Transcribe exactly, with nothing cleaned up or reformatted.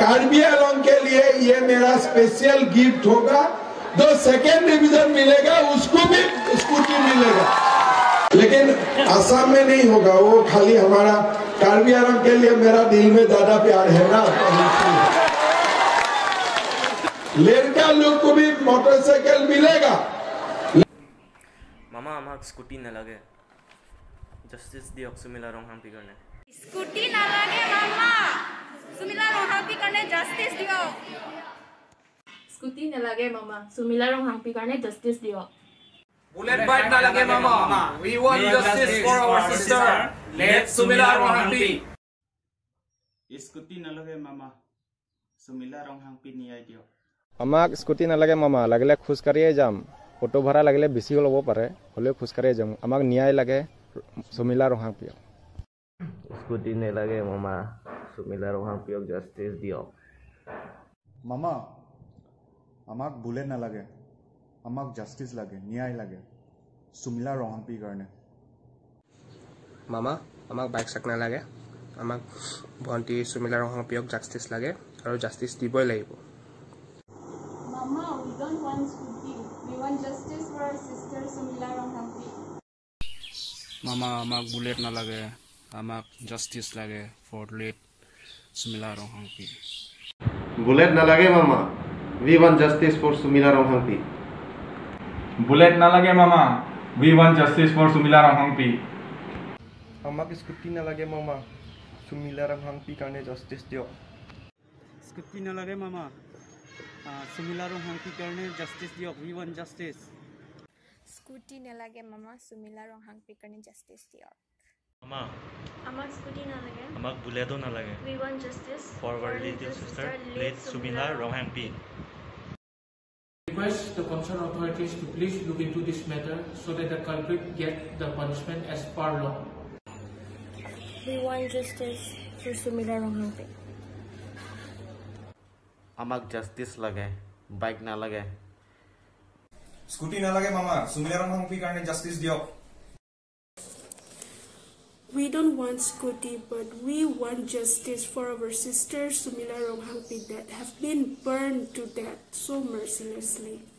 कार्बी आंगलोंग के लिए ये मेरा स्पेशल गिफ्ट होगा। जो सेकेंड डिवीजन मिलेगा उसको भी स्कूटी मिलेगा, लेकिन असम में नहीं होगा, वो खाली हमारा कार्बी आंगलोंग के लिए मेरा दिल में ज्यादा प्यार है ना। लड़का लोग को भी मोटरसाइकिल मिलेगा। मामा आमाक स्कूटी नालागे, जस्टिस दियक सुमिला रंगहांपी करने। स्कूटी नालागे मामा, सुमिला रंगहांपी करने जस्टिस दियक। स्कूटी नालागे मामा, सुमिला रंगहांपी करने जस्टिस दियक। बुलेट बाइक नालागे मामा, we want justice for our sister. Let Sumila Ronghampy. Scooty नालागे मामा, सुमिला रंगहांपी न्याय दियक। আমাক স্কুটি নালাগে মামা, লাগিলে খোজকাঢ়িয়ে যাম, অটো ভাড়া লাগিলে বেছি ল'ব পাৰে, হ'লেও খোজকাঢ়িয়ে যাম, আমাক ন্যায় লাগে, সুমিলা ৰংহাংপিয়ক। स्कूटी नालागे मामा, सुमिला रंगहांपीक जस्टिस दियक। मामा আমাক বুলেট নালাগে, আমাক জাস্টিস লাগে, ন্যায় লাগে, সুমিলা ৰংহাংপিৰ কাৰণে। মামা আমাক বাইক চাক নালাগে, আমাক ভণ্টি সুমিলা ৰংহাংপিয়ক জাস্টিস লাগে আৰু জাস্টিস দিবই লাগিব। Mama, we don't want scooty. We want justice for our sister Sumila Ronghampy. मामा আমাক বুলেট নালাগে, আমাক জাস্টিস লাগে for let Sumila Ronghampi. Bullet নালাগে মামা, we want justice for Sumila Ronghampi. Bullet নালাগে মামা, we want justice for Sumila রংহাংপি। আমাক স্কুটি নালাগে মামা, সুমিলা ৰংহাংপিৰ কাৰণে জাস্টিস দিয়ক। স্কুটি নালাগে মামা, সুমিলা ৰংহাংপিৰ কাৰণে জাস্টিস দিয়ক, we want justice। स्कूटी नालागे मामा, सुमिला रंगहांपी करने जस्टिस दियक। मामा आमाक स्कूटी नालागे, आमाक बुलेटो नालागे। we want justice For our little sister, let Sumila Ronghampy. Request the concerned authorities to please look into this matter so that the culprit get the punishment as per law. We want justice for Sumila Ronghampy. আমাক justice লাগে, bike নালাগে। Scooty নালাগে মামা, সুমিলা ৰংহাংপিৰ কাৰণে justice দিয়ক। We don't want scooty, but we want justice for our sister Sumila Ronghampy that have been burned to death so mercilessly.